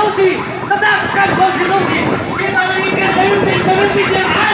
东西，他大敢狂吃东西，别打了一片人民币，人民币点爱。